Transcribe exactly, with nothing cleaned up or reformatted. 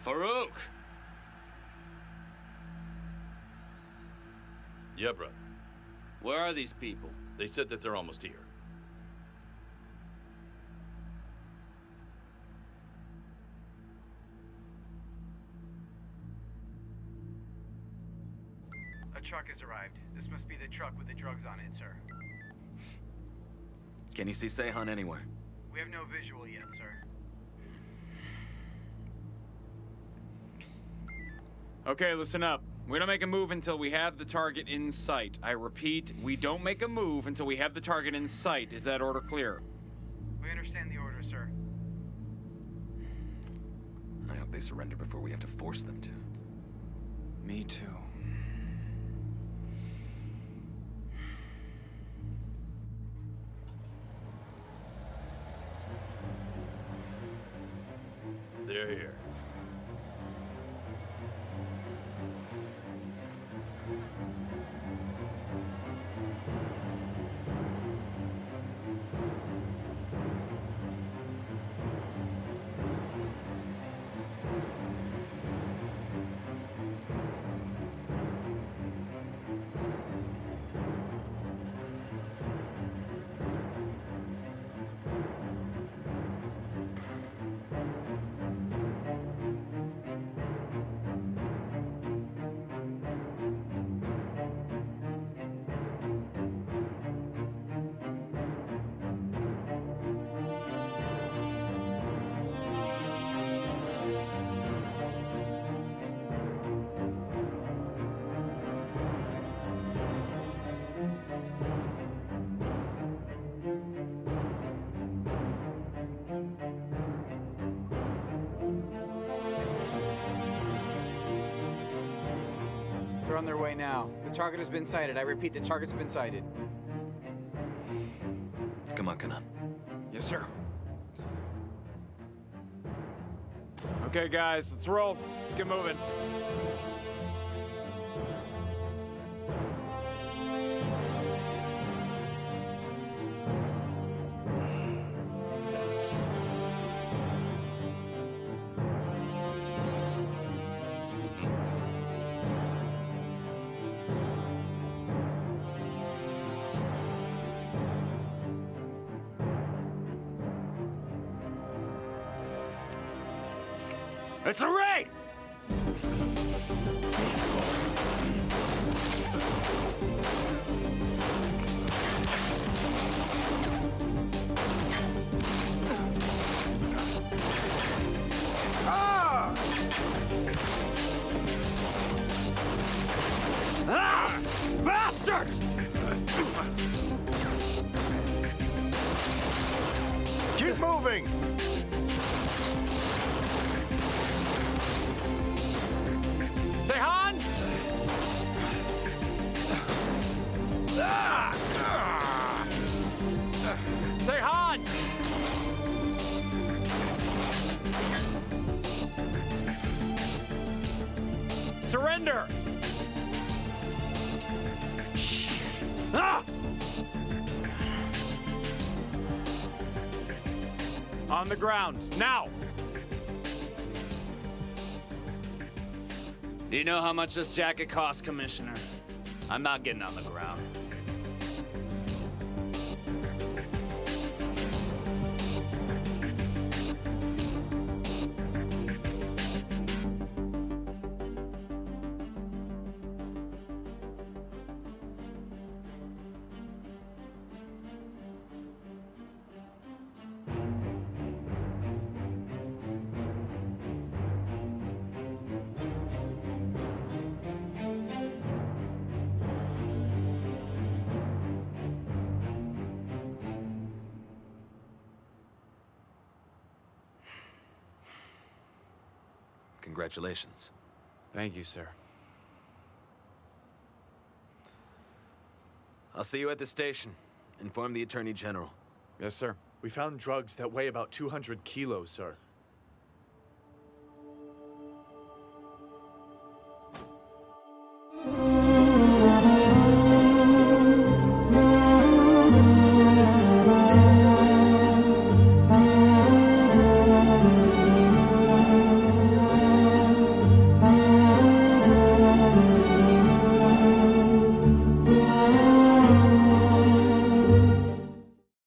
Farouk! Yeah, brother. Where are these people? They said that they're almost here. A truck has arrived. This must be the truck with the drugs on it, sir. Can you see Seyhan anywhere? We have no visual yet, sir. Okay, listen up. We don't make a move until we have the target in sight. I repeat, we don't make a move until we have the target in sight. Is that order clear? We understand the order, sir. I hope they surrender before we have to force them to. Me too. They're here. They're on their way now. The target has been sighted. I repeat, the target's been sighted. Come on, Kanan. Yes, sir. Okay, guys, let's roll. Let's get moving. It's a raid! Ah! Ah! Bastards! Keep moving! Seyhan! Seyhan! Surrender! Ah! On the ground, now! Do you know how much this jacket costs, Commissioner? I'm not getting on the ground. Congratulations. Thank you, sir. I'll see you at the station. Inform the Attorney General. Yes, sir. We found drugs that weigh about two hundred kilos, sir.